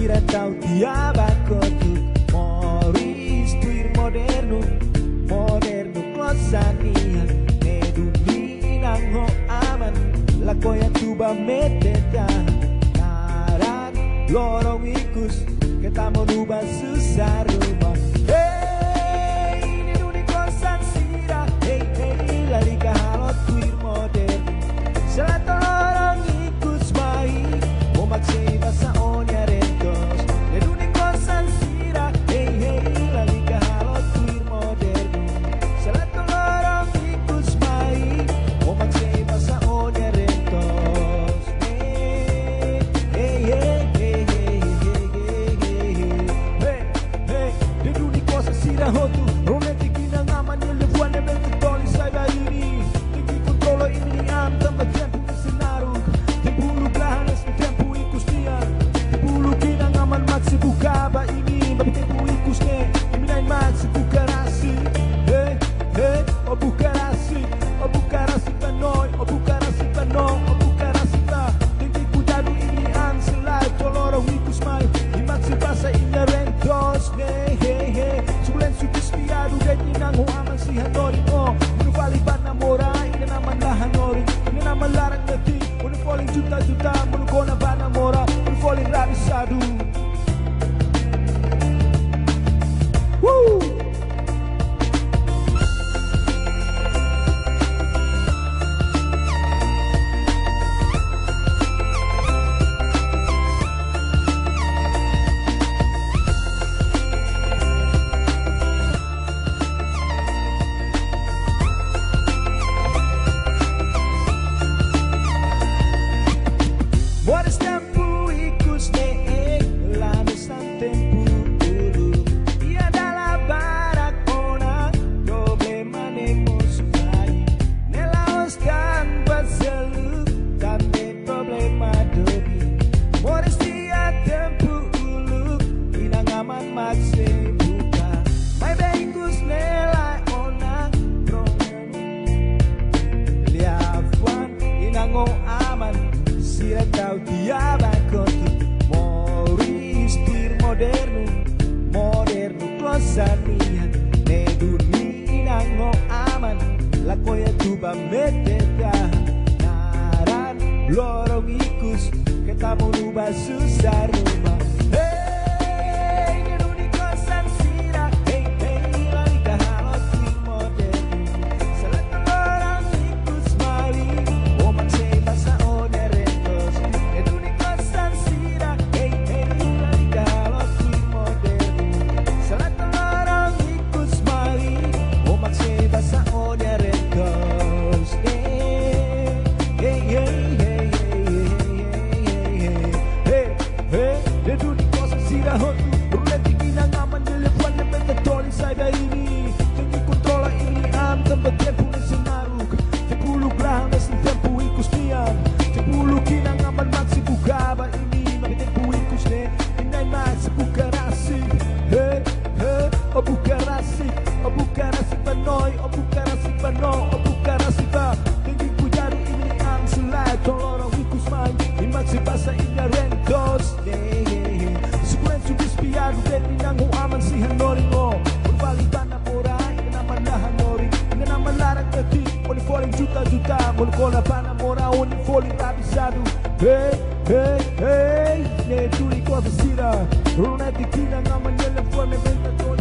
Siratau tiaba kotu Moris tuir modernu Modernu klosanian Neduni nango aman Lakoya tuba meteta Naran lorong ikus Kita merubah susah rumah. Hey, ini dunia kosan sirah. Hey, hey, lari ke halot tuir modern. Selato lorong ikus mai Mau maksai bahasa onya rentos. Ini dunia kosan sirah. Hey, hey, lari ke halot tuir modern. Selato lorong ikus mai Mau maksai bahasa onya rentos. Hey, hey, hey, hey, hey, hey, hey. Di dunia kosan sirah hotu romantic ina ngaman yung lebuan na mentoli sa bayuni. Tinggi kontrolo ini am tambah tempo na sinarug. Tempo luglahanas na tempo ikus niya. Tempo lugina ngaman magsibuka ba ini. Babi tempo ikus ne iminay magsibuka rasi. Hey, hey, o buka rasi. O buka rasi panoy. O buka rasi panoy. O buka rasi pa. Tinggi kudado ini am silay. Tolorong ikus may imagsibasa inya rentos. Hey, hey, hey. Subulan sukistiado ganyan ang huaman si Hanori mo. Minupaliban na mora, ina naman la Hanori. Ina naman larang nati. Unifoling juta-juta, munuko na ba na mora. Unifoling rarisado. Woo! What is tempo ikus ne lanusan tempo dulu. Ia adalah barak ona problema nemos mai. Nelaos dan baselu dan ne problema dobi. Modestia tempo ulu inangaman makse buka. Mai beikus nelai ona problem. Liafwan inango aman. Siratau tiaba kotu Moris tuir modernu Modernu klosanian Neduni nango aman Lakoya tuba meteta Naran lorong ikus Kita merubah susah rumah. Hey, neduni kosan sirah. Hey, hey, lari ke halot tuir modernu Selato lorong ikus mali Oh maksai bahasa onya rentos. Neduni kosan sirah. Hey, hey, lari ke halot tuir modernu Selato lorong ikus mali Oh maksai bahasa onya rentos. Hey, hey, hey, hey, hey, hey, hey, neduni kosan sirah hotu romantic ina ngaman dilepuan na mentoli sa ini. Tinggi kontrola ini am tambah tempo na sinarug. Tempo luglahanas ng tempo ikus niyan. Tempo lugina ngaman magsibuka ba ini. Mabi tempo ikus ne inay magsibuka rasi. Hey, hey, o buka rasi. O buka rasi panoy. O buka rasi panoy. O buka rasi pa. Tinggi kudado ini am sulay. Tolorong ikus may imagsibasa inya rentos. Hey, hey, hey. Sukulen sukispiado deti nang huaman si Hanori mo. Berbalikan na mura, ina naman la Hanori. Ina naman larang nati. Unifoling juta-juta, munuko na ba na mura. Unifoling rabisado. Hey, hey, hey. Neduni ko sa sira. Romantic ina naman yan ang forma.